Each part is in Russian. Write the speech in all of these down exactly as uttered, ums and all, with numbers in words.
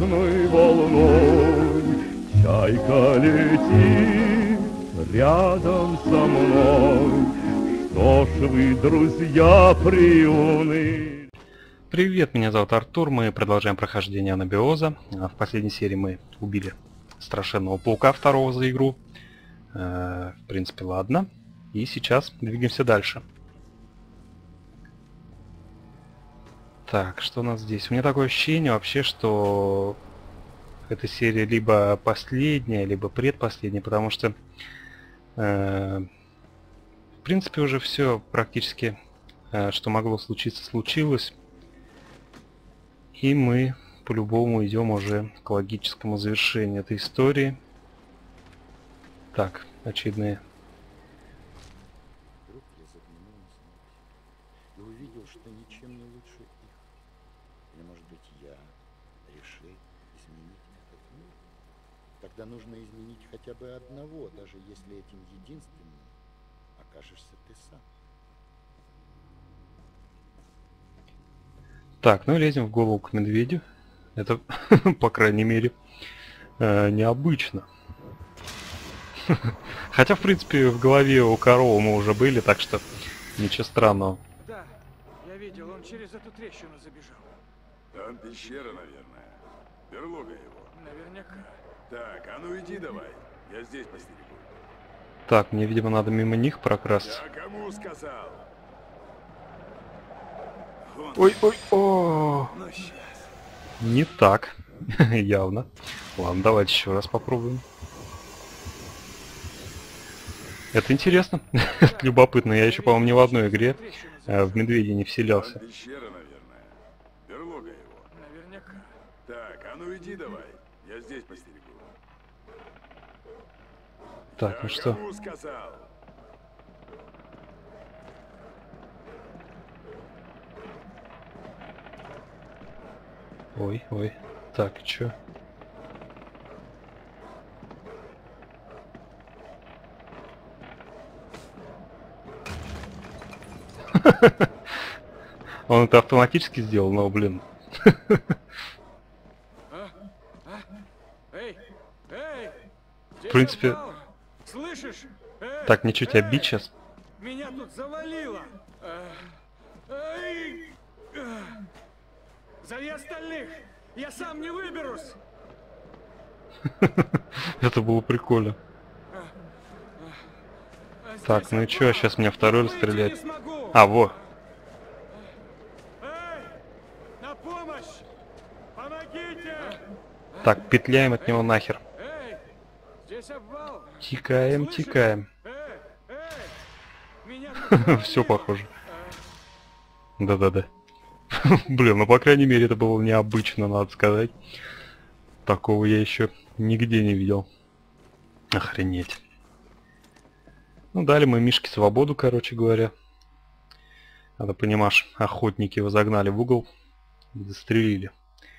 черной волной. Чайка летит рядом со мной. Что ж вы, друзья, приуны. Привет, меня зовут Артур, мы продолжаем прохождение Анабиоза. В последней серии мы убили страшенного паука второго за игру. Э, в принципе, ладно. И сейчас двигаемся дальше. Так, что у нас здесь? У меня такое ощущение вообще, что эта серия либо последняя, либо предпоследняя, потому что э, в принципе уже все практически, э, что могло случиться, случилось. И мы по-любому идем уже к логическому завершению этой истории. Так, очередные. Вдруг я заглянул на снова и увидел, что ничем не лучше их. Или, может быть, я решил изменить этот мир? Тогда нужно изменить хотя бы одного, даже если этим единственным окажешься ты сам. Так, ну лезем в голову к медведю. Это, по крайней мере, э, необычно. Хотя, в принципе, в голове у коровы мы уже были, так что ничего странного. Да, я видел, он через эту трещину забежал. Там пещера, наверное. Берлога его. Наверняка. Так, а ну иди давай. Я здесь постерегу. Так, мне, видимо, надо мимо них прокрасться. Я кому сказал? Вон. Ой, ой, о, Ну сейчас. не так, явно. Ладно, давайте еще раз попробуем. Это интересно, это любопытно. Я еще, по-моему, ни в одной игре э, в медведя не вселялся. Там пещера, наверное. Берлога его. Наверняка. Так, а ну иди давай. Я здесь постерегу. Так, Я ну что? кому сказал? Ой, ой. Так, чё? Он это автоматически сделал, но, блин. А? А? Эй! Эй! В принципе... Слышишь? Эй! Так, ничего тебя Эй! бить сейчас. Меня тут завалило! А, эй! А, зови остальных! Я сам не выберусь! Это было прикольно. А здесь Так, ну и чё, опа! сейчас меня второй Выйти расстреляет. не смогу! А, во. Эй! На помощь! Помогите! Так, петляем от него нахер. Эй! Здесь обвал! Тикаем, Слышишь? тикаем. Эй! Эй! Меня тут Все завалило! похоже. Да-да-да. Блин, ну по крайней мере это было необычно, надо сказать. Такого я еще нигде не видел. Охренеть. Ну, дали мы Мишке свободу, короче говоря. Надо понимаешь, охотники его загнали в угол и застрелили.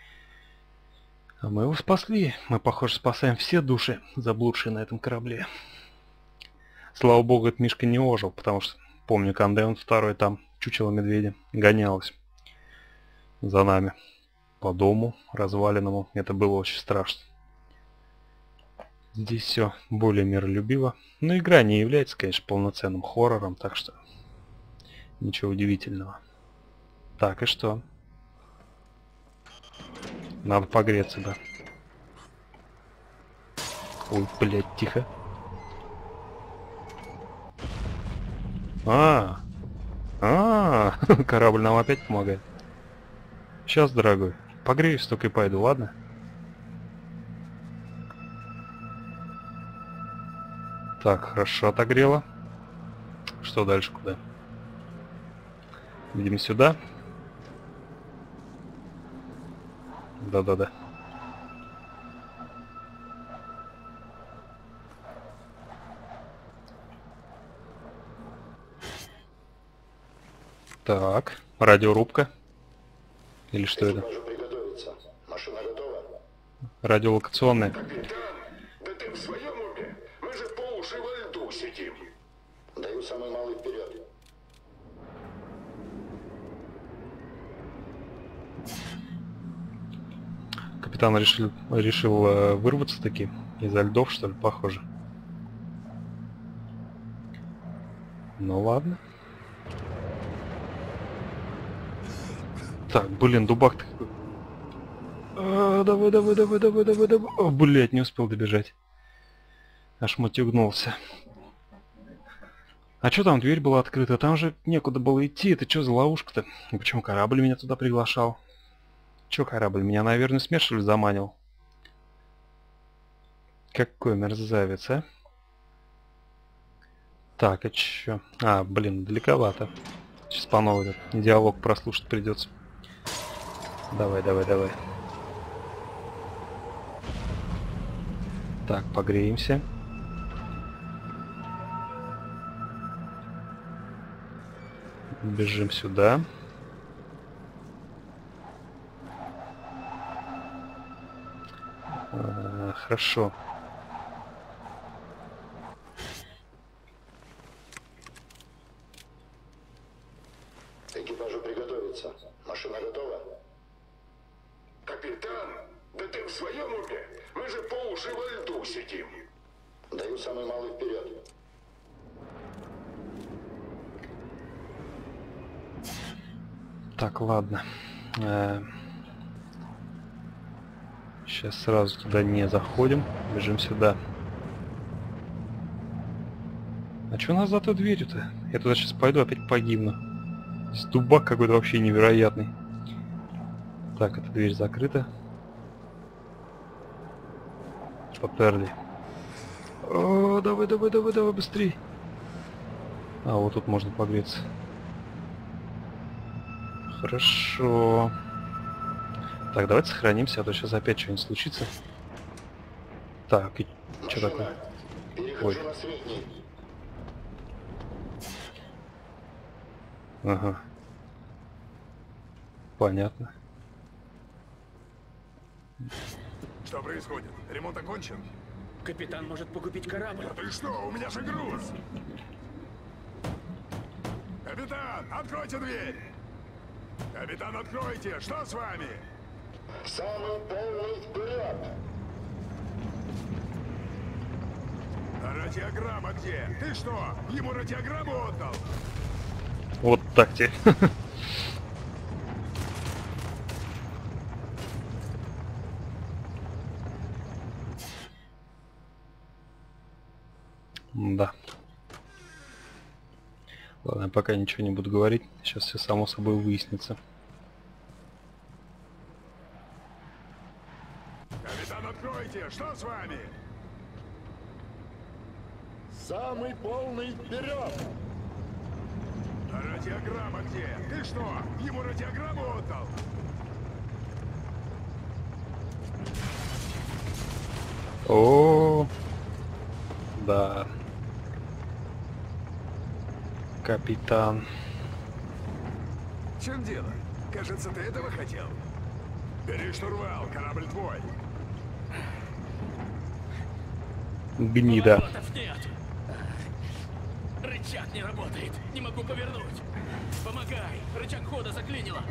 А мы его спасли. Мы, похоже, спасаем все души, заблудшие на этом корабле. Слава богу, этот Мишка не ожил, потому что, помню, Кандеон второй там, чучело медведя, гонялось за нами по дому разваленному. Это было очень страшно. Здесь все более миролюбиво. Но игра не является, конечно, полноценным хоррором, так что ничего удивительного. Так, и что? Надо погреться, да. Ой, блядь, тихо. А, а, корабль нам опять помогает. Сейчас, дорогой, погреюсь, только и пойду, ладно? Так, хорошо отогрело. Что дальше, куда? Видимо, сюда. Да-да-да. Так, радиорубка. Или что это? Машина готова? Радиолокационная. Капитан, да ты в своем уме? Мы же по уши во льду сидим. Даю самый малый вперед. капитан решил, решил э, вырваться таки из-за льдов, что ли, похоже. Ну ладно. Так, блин, дубак-то какой. А, давай, давай, давай, давай, давай, давай. О, блядь, не успел добежать. Аж мотюгнулся. А что там, дверь была открыта? Там же некуда было идти. Это что за ловушка-то? И почему корабль меня туда приглашал? Чё корабль? Меня, наверное, смерть, что ли, заманил? Какой мерзавец, а? Так, а чё? А, блин, далековато. Сейчас по новой этот диалог прослушать придется. Давай, давай, давай. Так, погреемся. Бежим сюда. А, хорошо. Экипажу приготовиться. Машина готова? Капитан, да ты в своем уме? Мы же по уши во льду сидим. Даю самый малый вперед. Так, ладно. Э, Сейчас сразу туда не заходим. Бежим сюда. А что у нас за той дверью-то? Я туда сейчас пойду, опять погибну. Здесь дубак какой-то вообще невероятный. Так, эта дверь закрыта. Поперли. О, давай, давай, давай, давай, быстрей. А, вот тут можно погреться. Хорошо. Так, давайте сохранимся, а то сейчас опять что-нибудь случится. Так, и что такое? Ой. На средний. Ага. Понятно. Что происходит? Ремонт окончен? Капитан может погубить корабль. Да ты что? У меня же груз! Капитан, откройте дверь! Капитан, откройте! Что с вами? Самый полный вперед. А радиограмма где? Ты что, ему радиограмму отдал? Вот так тебе. Да. Ладно, я пока ничего не буду говорить. Сейчас все само собой выяснится. Капитан, откройте! Что с вами? Самый полный вперед. А радиограмма где? Ты что, ему радиограмму отдал? О, да. Капитан. В чем дело? Кажется, ты этого хотел. Бери штурвал, корабль твой. Гнида. Поворотов нет. Рычаг не работает. Не могу повернуть. Помогай. Рычаг хода заклинило.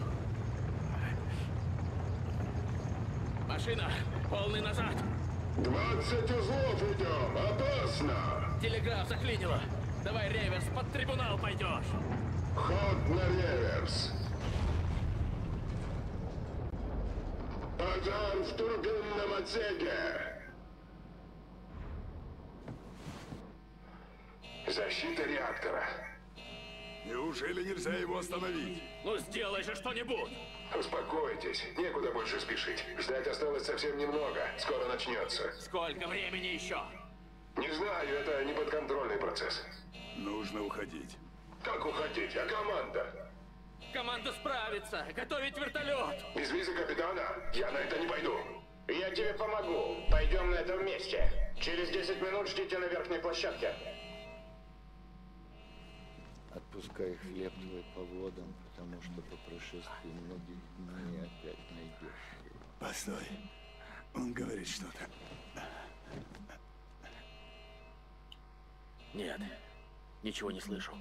Машина. Полный назад. двадцать узлов идем. Опасно. Телеграф заклинило. Давай реверс, под трибунал пойдешь. Ход на реверс. Пожар в турбинном отсеке. Защита реактора. Неужели нельзя его остановить? Ну сделай же что-нибудь. Успокойтесь, некуда больше спешить. Ждать осталось совсем немного. Скоро начнется. Сколько времени еще? Не знаю, это неподконтрольный процесс. Нужно уходить. Как уходить? А команда? Команда справится. Готовить вертолет. Без визы капитана я на это не пойду. Я тебе помогу. Пойдем на это вместе. Через десять минут ждите на верхней площадке. Отпускай хлеб твой по водам, потому что по прошествии многих дней опять найдешь его. Постой. Он говорит что-то. Нет. Ничего не слышу.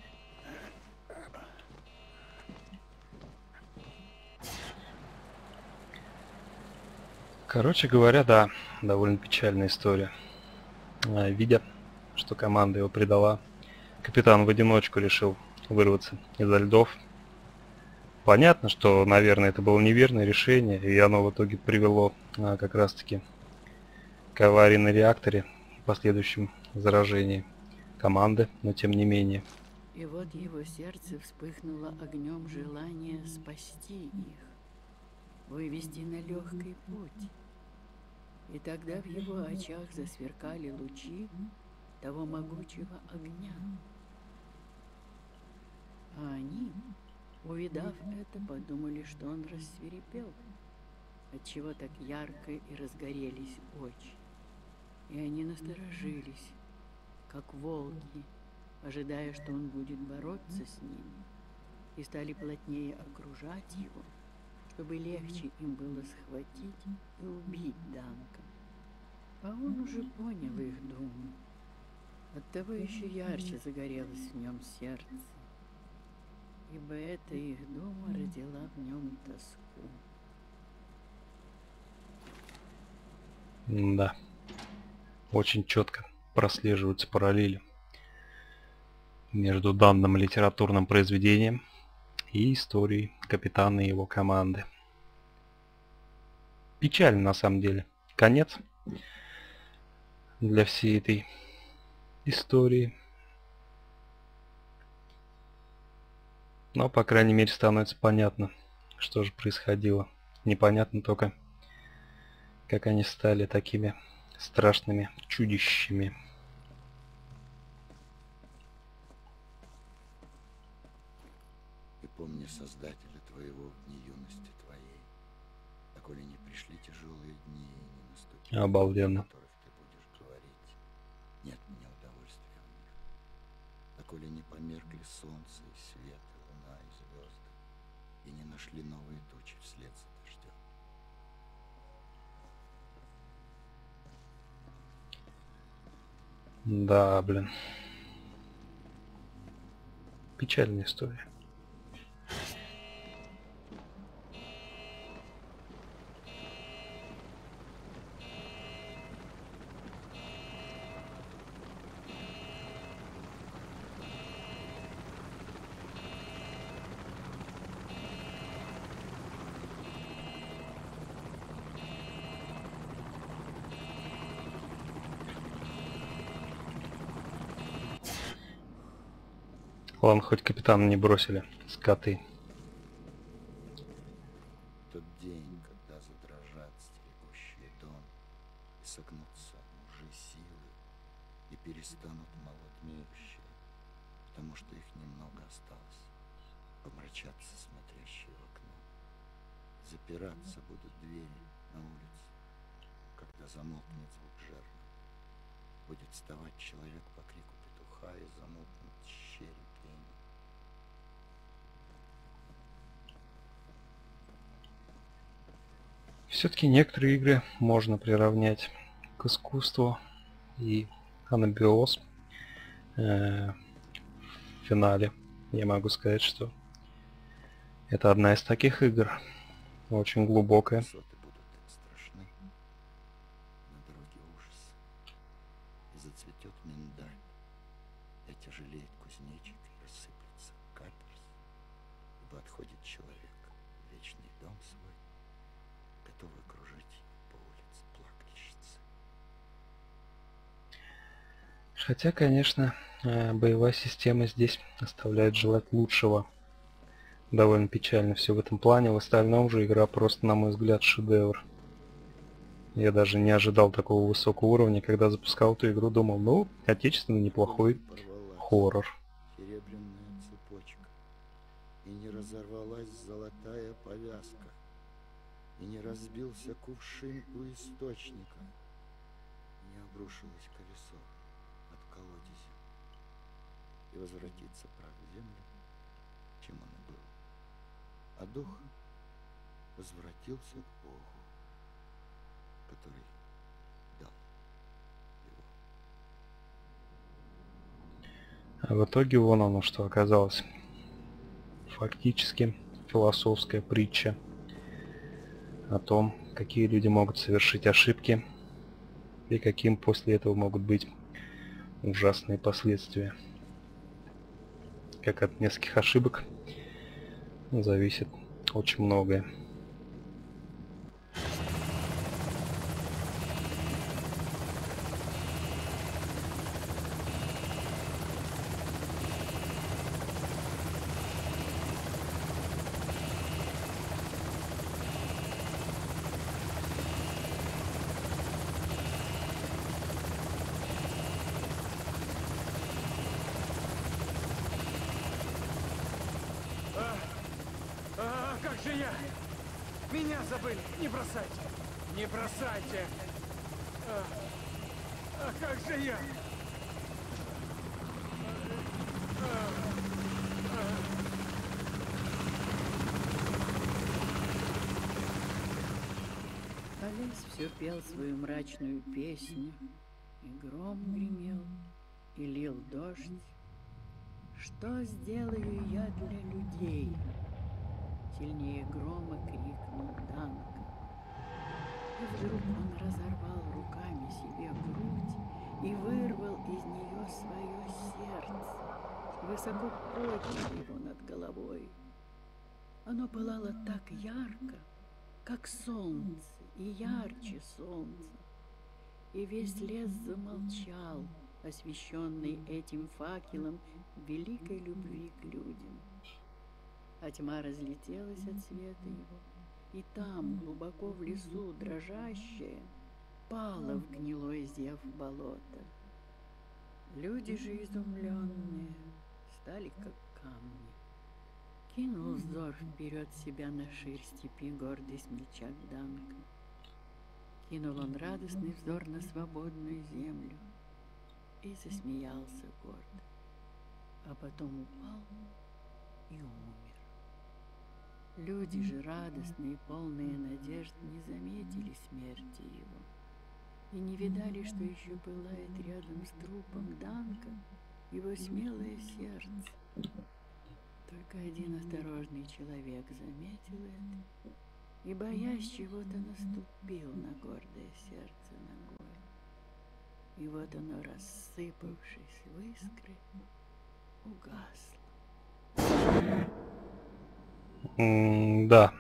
Короче говоря, да, довольно печальная история. А, видя, что команда его предала, капитан в одиночку решил вырваться из-за льдов. Понятно, что, наверное, это было неверное решение, и оно в итоге привело а, как раз-таки к аварии на реакторе и последующем заражении команды, но тем не менее. И вот его сердце вспыхнуло огнем желания спасти их, вывести на легкий путь. И тогда в его очах засверкали лучи того могучего огня. А они, увидав это, подумали, что он рассвирепел, отчего так ярко и разгорелись очи. И они насторожились, как волки, ожидая, что он будет бороться с ними, и стали плотнее окружать его, чтобы легче им было схватить и убить Данка. А он уже понял их думу. Оттого еще ярче загорелось в нем сердце, ибо эта их дума родила в нем тоску. Да, очень четко прослеживаются параллели между данным литературным произведением и историей капитана и его команды. Печально на самом деле. Конец для всей этой истории. Но, по крайней мере, становится понятно, что же происходило. Непонятно только, как они стали такими страшными чудищами. И помни Создателя твоего в дни юности твоей, доколе не пришли тяжелые дни и не наступили, Обалденно. о которых ты будешь говорить. Нет мне удовольствия в них. Доколе не померкли солнце и свет, и луна, и звезды, и не нашли новые тучи вслед за дождем. Да, блин. Печальная история. Ладно, хоть капитана не бросили, скоты. Тот день, когда задрожат стерегущие дом, и согнутся мужи силы, и перестанут молоть меющие, потому что их немного осталось, помрачатся смотрящие в окно, запираться будут двери на улице, когда замолкнет звук жерна, будет вставать человек по крику петуха и замолкнут щери пения. Все-таки некоторые игры можно приравнять к искусству, и Анабиос э, в финале я могу сказать, что это одна из таких игр, очень глубокая. Высоты будут страшны, на дороге ужас, и зацветет миндаль, и отяжелеет кузнечик, и рассыплется каперс, ибо отходит человек в вечный дом свой, готовый кружить по улице плакальщицы. Хотя, конечно, э, боевая система здесь оставляет желать лучшего. Довольно печально все в этом плане. В остальном же игра просто, на мой взгляд, шедевр. Я даже не ожидал такого высокого уровня. Когда запускал эту игру, думал, ну, отечественно неплохой Порвалась хоррор. серебряная цепочка, и не разорвалась золотая повязка, и не разбился кувшин у источника, и не обрушилось колесо от колодезя, и возвратится прах в землю, чем он и был, а дух возвратился к Богу, который дал его. А в итоге вон оно что оказалось. Фактически философская притча о том, какие люди могут совершить ошибки и каким после этого могут быть ужасные последствия. Как от нескольких ошибок зависит очень многое. А как же я? Меня забыли. Не бросайте. Не бросайте. А, а как же я? А лес все пел свою мрачную песню, и гром гремел, и лил дождь. Что сделаю я для людей? Сильнее грома крикнул Данка. И вдруг он разорвал руками себе грудь и вырвал из нее свое сердце. Высоко поднял его над головой. Оно пылало так ярко, как солнце, и ярче солнца. И весь лес замолчал, освещенный этим факелом великой любви к людям. А тьма разлетелась от света его, и там, глубоко в лесу, дрожащая, пала в гнилой зев болота. Люди же изумленные стали как камни. Кинул взор вперед себя на ширь степи гордый смельчак Данка. Кинул он радостный взор на свободную землю и засмеялся гордо, а потом упал и умер. Люди же, радостные, полные надежд, не заметили смерти его и не видали, что еще пылает рядом с трупом Данка его смелое сердце. Только один осторожный человек заметил это и, боясь чего-то, наступил на гордое сердце ногой. И вот оно, рассыпавшись в искры, угасло. М да.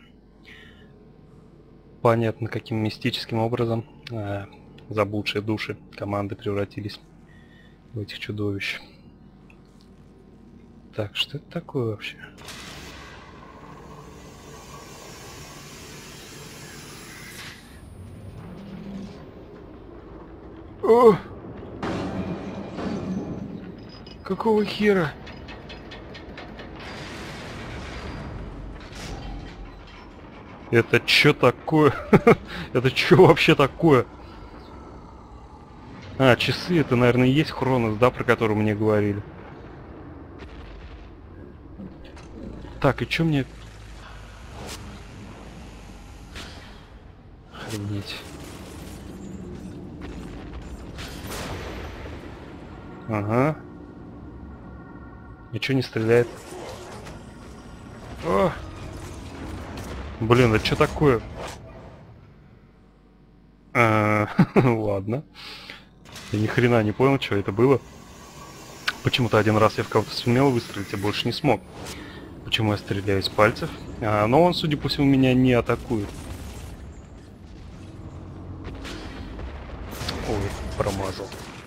Понятно, каким мистическим образом э, заблудшие души команды превратились в этих чудовищ. Так, что это такое вообще? О! Какого хера? Это чё такое? Это чё вообще такое? А, часы, это, наверное, и есть Хронос, да, про который мне говорили. Так, и чё мне... Охренеть. Ага. Ничего не стреляет. О! Блин, это что такое? А, ладно. Я ни хрена не понял, что это было. Почему-то один раз я в кого-то сумел выстрелить, а больше не смог. Почему я стреляю из пальцев? А, но он, судя по всему, меня не атакует. Ой, промазал.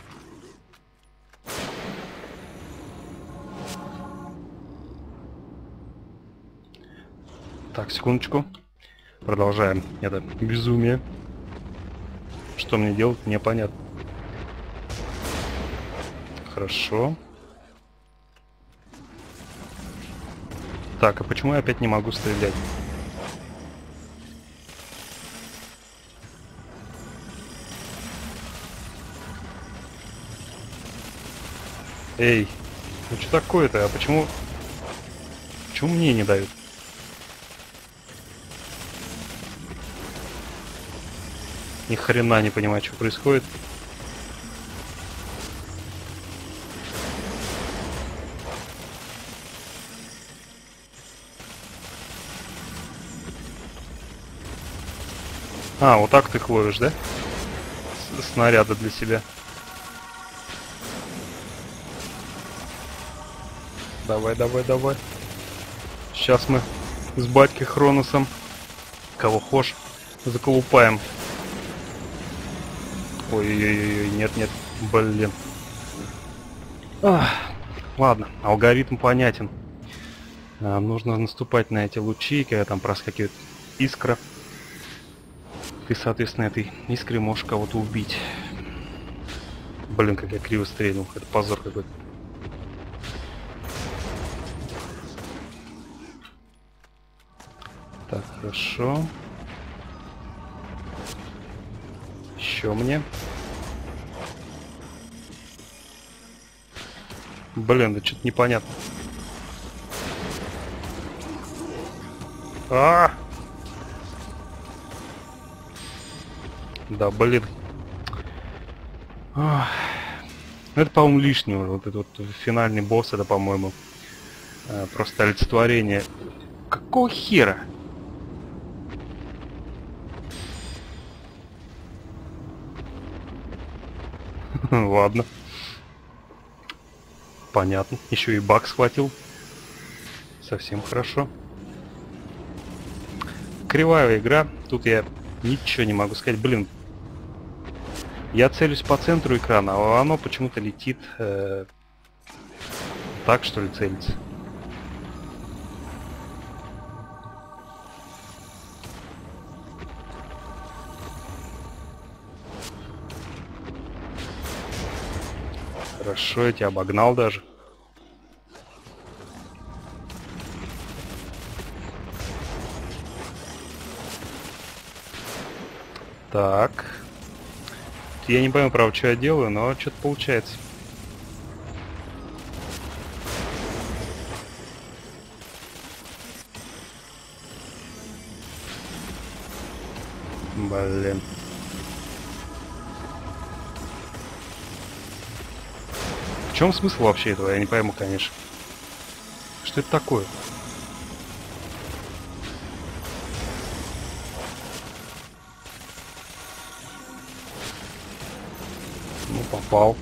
Так, секундочку. Продолжаем это безумие. Что мне делать, непонятно. Хорошо. Так, а почему я опять не могу стрелять? Эй, ну что такое-то? А почему... Почему мне не дают? Ни хрена не понимаю, что происходит. А, вот так ты их ловишь, да? С снаряды для себя. Давай, давай, давай. Сейчас мы с батькой Хроносом кого хошь заколупаем. Ой-ой-ой, нет, нет, блин. Ах, ладно, алгоритм понятен. А, нужно наступать на эти лучи, когда там проскакивает искра. Ты, соответственно, этой искре можешь кого-то убить. Блин, как я криво стрельнул, это позор какой-то. Так, хорошо. Еще мне. Блин, да что-то непонятно. А! Да, блин. Ах. Это, по-моему, лишнего. Вот этот вот финальный босс, это, по-моему, просто олицетворение. Какого хера? Ладно. Понятно. Еще и баг схватил. Совсем хорошо. Кривая игра. Тут я ничего не могу сказать. Блин. Я целюсь по центру экрана, а оно почему-то летит э, так, что ли, целится. Хорошо, я тебя обогнал даже. Так. Я не пойму, правда, что я делаю, но что-то получается. Блин. В чем смысл вообще этого? Я не пойму, конечно. Что это такое? Ну, попал.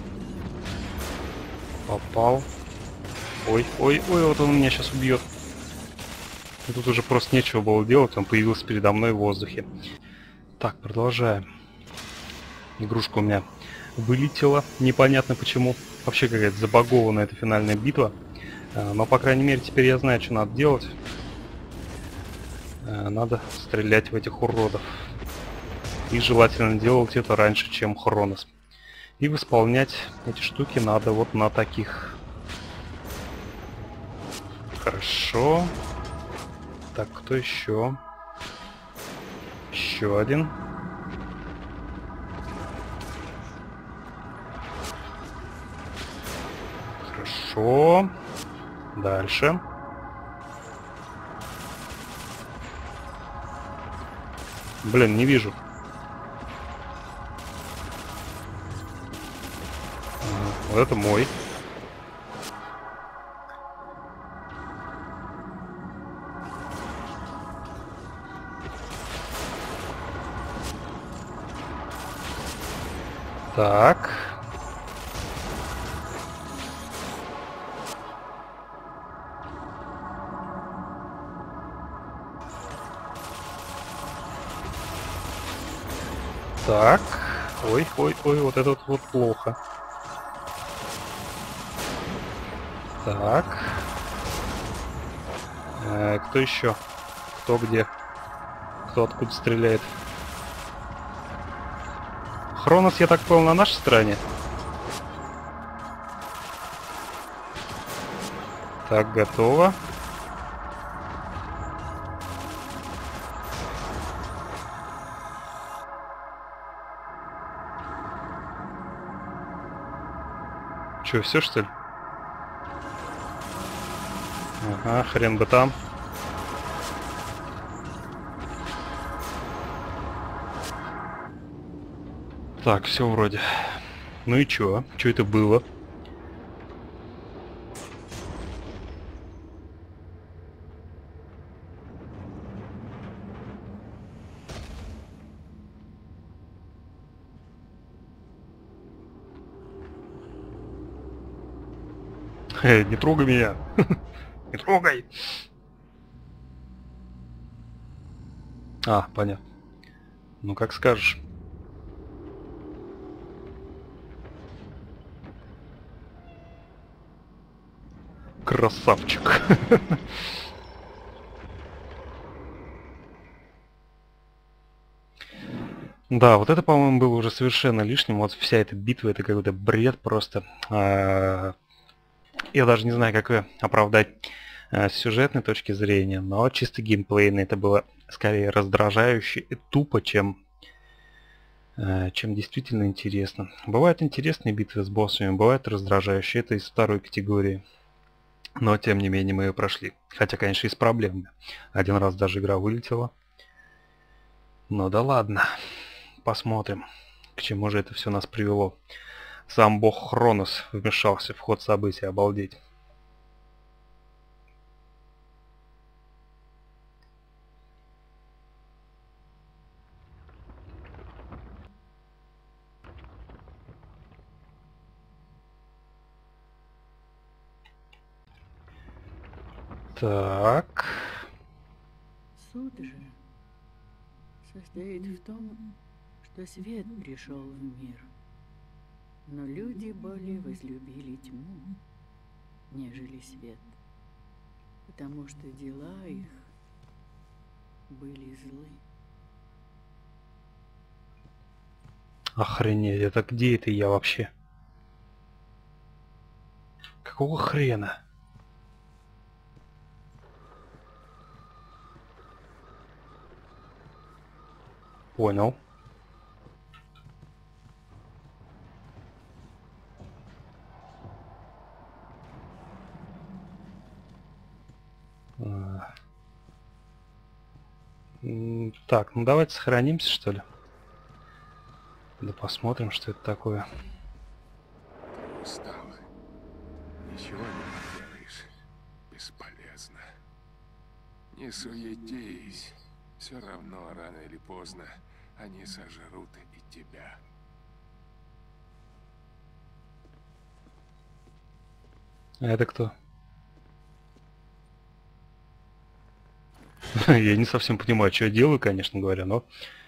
Попал. Ой, ой, ой, вот он меня сейчас убьет. И тут уже просто нечего было делать, он появился передо мной в воздухе. Так, продолжаем. Игрушка у меня вылетела, непонятно почему. Вообще какая-то забагованная эта финальная битва. Но, по крайней мере, теперь я знаю, что надо делать. Надо стрелять в этих уродов. И желательно делать это раньше, чем Хронос. И восполнять эти штуки надо вот на таких. Хорошо. Так, кто еще? Еще один. Хорошо. Дальше. Блин, не вижу. Вот это мой. Так. Так. Ой, ой, ой, вот это вот плохо. Так. Э, кто еще? Кто где? Кто откуда стреляет? Хронос, я так понял, на нашей стороне. Так, готово. Че, все что ли? Ага, хрен бы там. Так, все вроде. Ну и чё? Чё это было? Э, не трогай меня. Не трогай. А, понятно. Ну, как скажешь. Красавчик. Да, вот это, по-моему, было уже совершенно лишним. Вот вся эта битва, это какой-то бред просто. А, я даже не знаю, как ее оправдать а, с сюжетной точки зрения, но чисто геймплейно это было скорее раздражающе и тупо, чем, а, чем действительно интересно. Бывают интересные битвы с боссами, бывают раздражающие. Это из второй категории. Но, тем не менее, мы ее прошли. Хотя, конечно, и с проблемами. Один раз даже игра вылетела. Ну да ладно. Посмотрим, к чему же это все нас привело. Сам бог Хронос вмешался в ход событий, обалдеть. Так. Суд же состоит в том, что свет пришел в мир, но люди более возлюбили тьму, нежели свет, потому что дела их были злы. Охренеть, это где это я вообще? Какого хрена? Понял. А. Так, ну давайте сохранимся, что ли. Да посмотрим, что это такое. Ты устал. Ничего не поделаешь. Бесполезно. Не суетись. Все равно, рано или поздно, они сожрут и тебя. А это кто? Я не совсем понимаю, что я делаю, конечно говоря, но...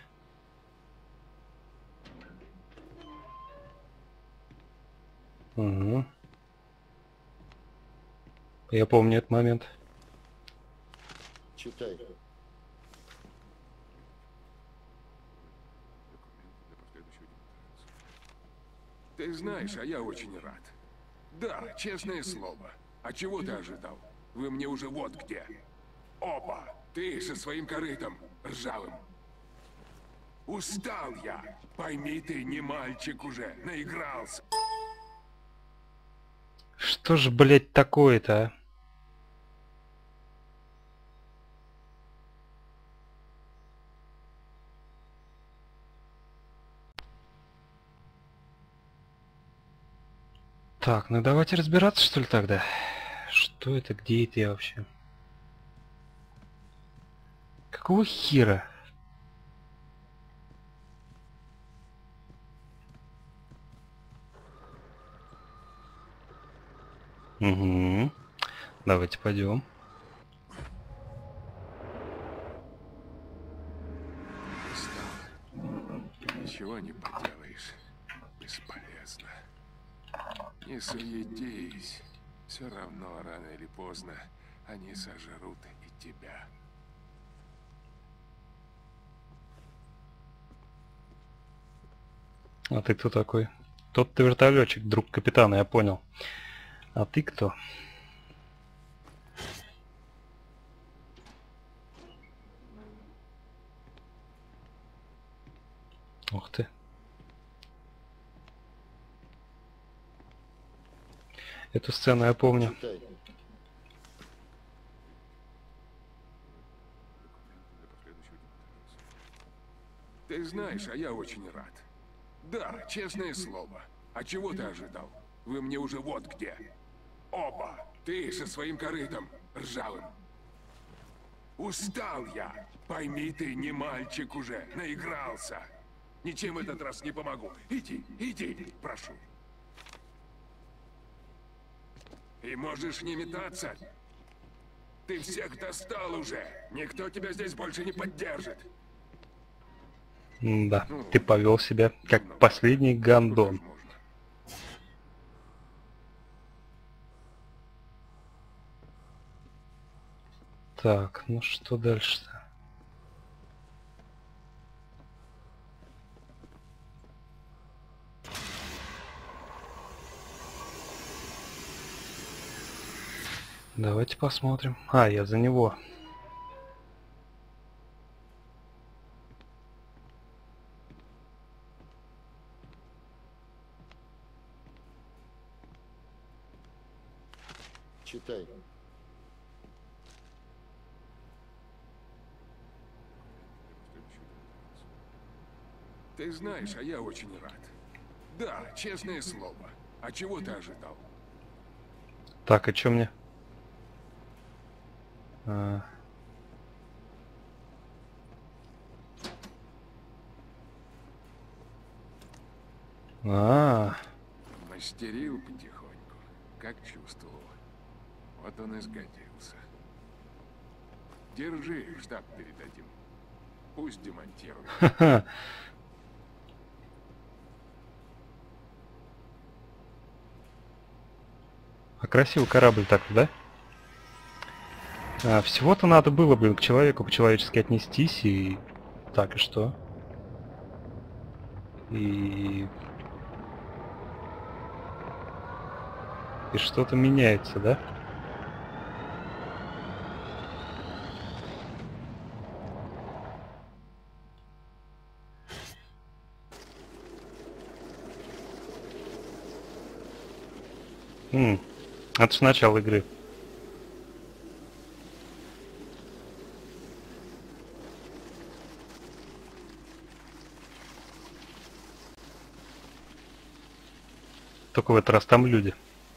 Угу. Я помню этот момент. Читай. Ты знаешь, а я очень рад. Да, честное слово. А чего ты ожидал? Вы мне уже вот где. Опа! Ты со своим корытом ржавым. Устал я. Пойми, ты не мальчик уже. Наигрался. Что ж, блять, такое-то, а? Так, ну давайте разбираться, что ли, тогда. Что это, где это я вообще? Какого хера? Угу. Давайте пойдем. Ничего не поделаешь. Бесполезно. Не суетись. Все равно, рано или поздно, они сожрут и тебя. А ты кто такой? Тот ты вертолетчик, друг капитана, я понял. А ты кто? Ух ты. Эту сцену я помню. Читай. Ты знаешь, а я очень рад. Да, честное слово. А чего ты ожидал? Вы мне уже вот где. Опа! Ты со своим корытом ржавым. Устал я. Пойми, ты не мальчик уже. Наигрался. Ничем в этот раз не помогу. Иди, иди, прошу. И можешь не метаться. Ты всех достал уже. Никто тебя здесь больше не поддержит. Да, ты повел себя как последний гандон. Так, ну что дальше-то? Давайте посмотрим. А, я за него. Читай. Ты знаешь, а я очень рад. Да, честное слово. А чего ты ожидал? Так, а чё мне? А... А, Мастерил потихоньку, как чувствовал. Вот он и сгодился. Держи, штаб передадим. Пусть демонтирует. ха-ха. А красивый корабль так-то, да? А, всего-то надо было, блин, к человеку по-человечески отнестись и... Так, и что? И... И что-то меняется, да? М, это ж начало игры. Только в этот раз там люди.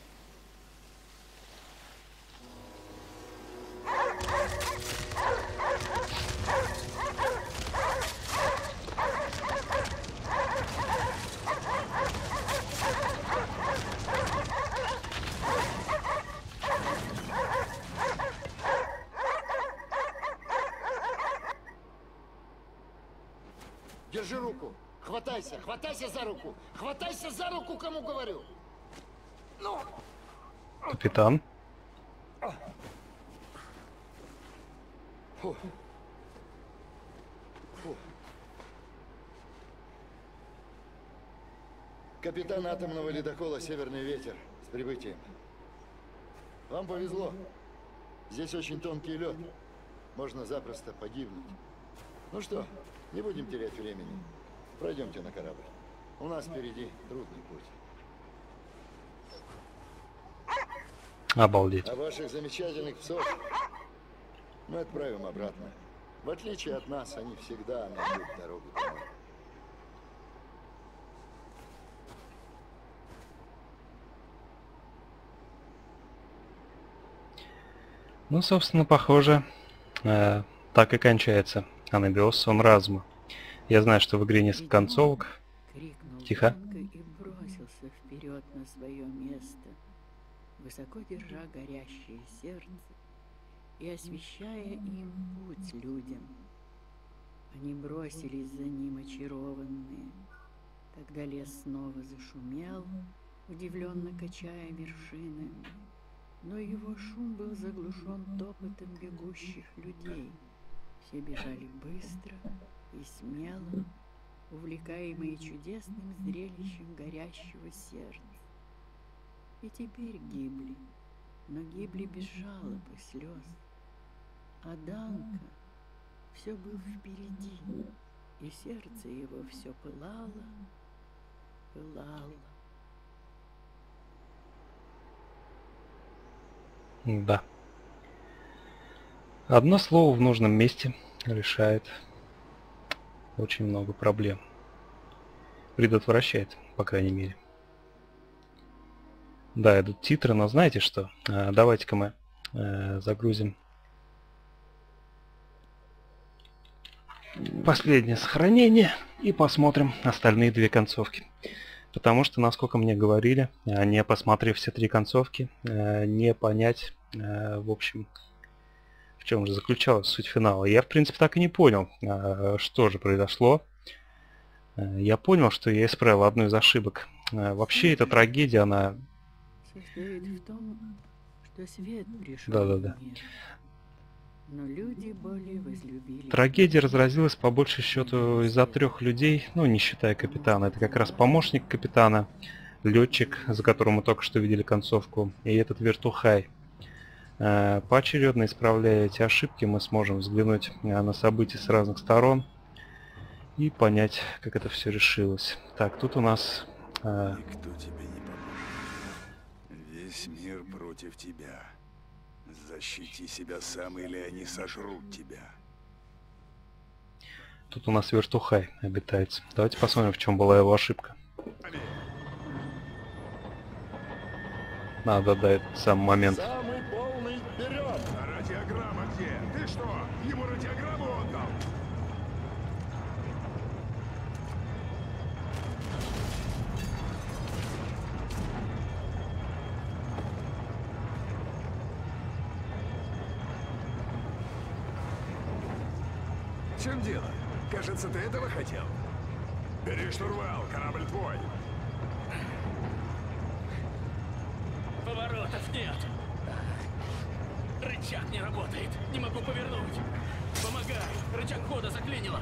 Держи руку. Хватайся, хватайся за руку. Хватайся за руку, кому говорю. Ну. Капитан. Фу. Фу. Капитан атомного ледокола «Северный ветер». С прибытием. Вам повезло. Здесь очень тонкий лед. Можно запросто погибнуть. Ну что, не будем терять времени. Пройдемте на корабль. У нас впереди трудный путь. Обалдеть. А ваших замечательных псов мы отправим обратно. В отличие от нас, они всегда найдут дорогу домой. Ну, собственно, похоже, э, так и кончается Анабиос сон разума. Я знаю, что в игре несколько концовок. Крикнул Тихо. громко и бросился вперед на свое место, высоко держа горящее сердце и освещая им путь людям. Они бросились за ним очарованные. Тогда лес снова зашумел, удивленно качая вершинами, но его шум был заглушен топотом бегущих людей. Все бежали быстро и смело, увлекаемые чудесным зрелищем горящего сердца. И теперь гибли, но гибли без жалоб и слез. А Данка все был впереди, и сердце его все пылало, пылало. Да. Одно слово в нужном месте решает очень много проблем. Предотвращает, по крайней мере. Да, идут титры, но знаете что? А, давайте-ка мы э, загрузим последнее сохранение и посмотрим остальные две концовки. Потому что, насколько мне говорили, не посмотрев все три концовки, не понять, в общем, в чем же заключалась суть финала. Я, в принципе, так и не понял, что же произошло. Я понял, что я исправил одну из ошибок. Вообще, эта трагедия, она... Состоит в том, что свет пришел Да-да-да. в мир, но люди более возлюбили... Трагедия разразилась по большей счету из-за трех людей, ну, не считая капитана. Это как раз помощник капитана, летчик, за которым мы только что видели концовку, и этот вертухай. Поочередно исправляя эти ошибки, мы сможем взглянуть на события с разных сторон и понять, как это все решилось. Так, тут у нас... Никто тебе не поможет. Весь мир против тебя. Защити себя сам, или они сожрут тебя. Тут у нас вертухай обитается. Давайте посмотрим, в чем была его ошибка. А, да-да, это сам момент. Самый полный вперед! А радиограмма где? Ты что, ему радиограмму отдал? В чем дело? Кажется, ты этого хотел. Бери штурвал, корабль твой. Поворотов нет. Рычаг не работает. Не могу повернуть. Помогай. Рычаг хода заклинило.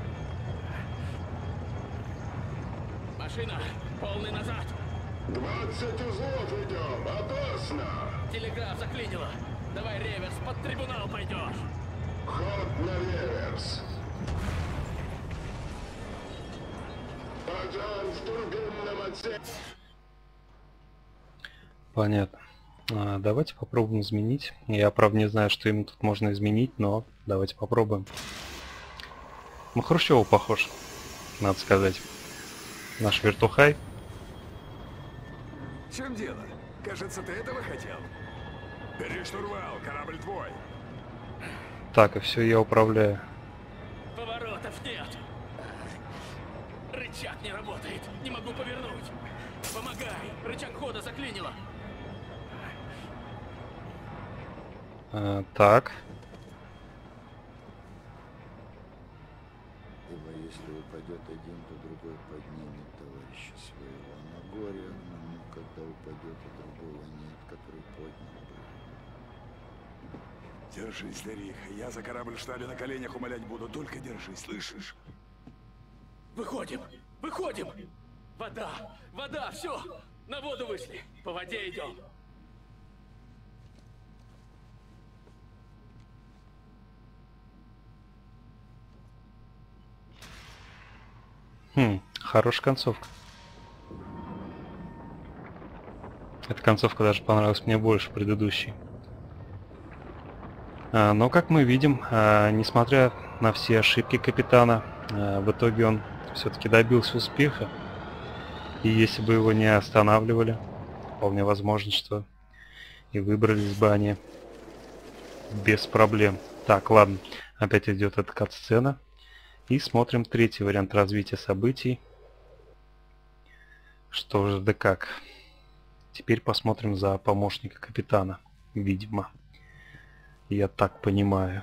Машина. Полный назад. двадцать узлов идем. Опасно. Телеграф заклинило. Давай реверс. Под трибунал пойдешь. Ход на реверс. Пожар в турбинном отсеке. Понятно. А, давайте попробуем изменить. Я, правда, не знаю, что именно тут можно изменить, но давайте попробуем. На Хрущева похож, надо сказать. Наш вертухай. В чем дело? Кажется, ты этого хотел. Бери штурвал, корабль твой. Так, и все, я управляю. Поворотов нет. Рычаг не работает. Не могу повернуть. Помогай. Рычаг хода заклинило. А, так. Ибо если упадет один, то другой поднимет товарища своего. На горе одному, когда упадет, и другого нет, который поднял бы. Держись, Дариха. Я за корабль в штабе на коленях умолять буду. Только держись, слышишь? Выходим. Выходим. Вода. Вода. Все. На воду вышли. По воде идем. Хм, хорошая концовка. Эта концовка даже понравилась мне больше предыдущей. А, но, как мы видим, а, несмотря на все ошибки капитана, а, в итоге он все-таки добился успеха. И если бы его не останавливали, вполне возможно, что и выбрались бы они без проблем. Так, ладно, опять идет эта кат-сцена. И смотрим третий вариант развития событий. Что же да как. Теперь посмотрим за помощника капитана, видимо. Я так понимаю.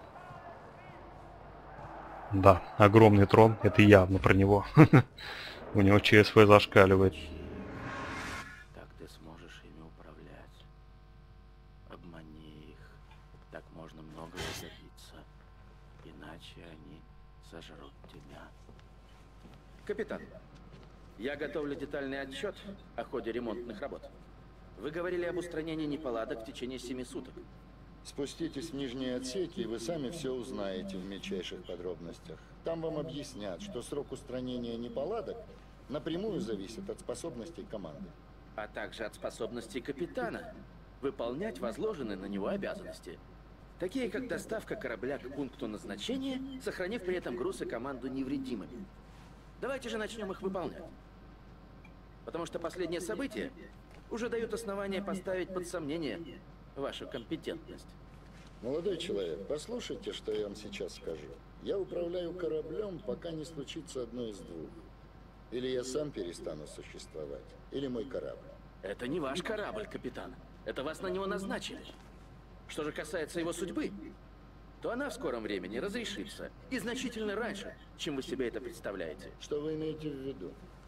Да, огромный трон, это явно про него. У него ЧСВ зашкаливает. Так ты сможешь ими управлять. Обмани их. Так можно многого добиться. Иначе они сожрут тебя. Капитан, я готовлю детальный отчет о ходе ремонтных работ. Вы говорили об устранении неполадок в течение семи суток. Спуститесь в нижние отсеки, и вы сами все узнаете в мельчайших подробностях. Там вам объяснят, что срок устранения неполадок напрямую зависит от способностей команды. А также от способностей капитана выполнять возложенные на него обязанности. Такие как доставка корабля к пункту назначения, сохранив при этом груз и команду невредимыми. Давайте же начнем их выполнять. Потому что последние события уже дают основания поставить под сомнение вашу компетентность. Молодой человек, послушайте, что я вам сейчас скажу. Я управляю кораблем, пока не случится одно из двух. Или я сам перестану существовать, или мой корабль. Это не ваш корабль, капитан. Это вас на него назначили. Что же касается его судьбы, то она в скором времени разрешится. И значительно раньше, чем вы себе это представляете. Что вы имеете в виду?